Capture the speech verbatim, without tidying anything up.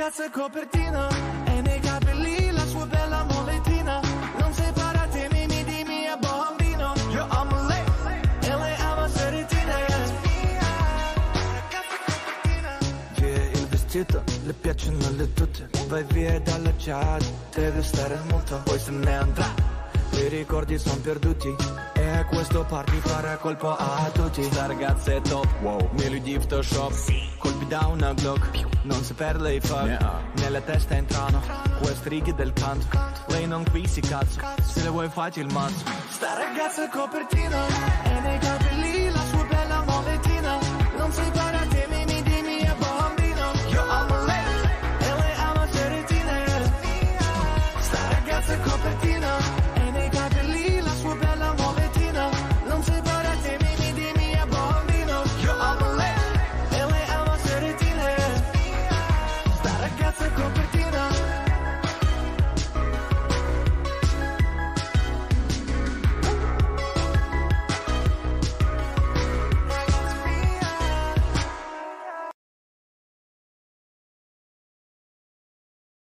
ragazza è copertina e nei capelli la sua bella molettina. Non separatemi, mi dimmi a bambino. Io amo lei e lei ama Serentina. Ragazza copertina. Via il vestito, le piacciono le tute. Vai via dalla chat, deve stare molto, poi se ne andrà. I ricordi son perduti e questo party farà colpo a tutti. La ragazza è top, wow, meglio di Photoshop, sì. Colpi da una Glock, non saperle i fuck, yeah. Nella testa entrano queste righe del canto. Lei non qui si cazzo, se le vuoi fatti il mazzo. Sta ragazza è copertina e nei capelli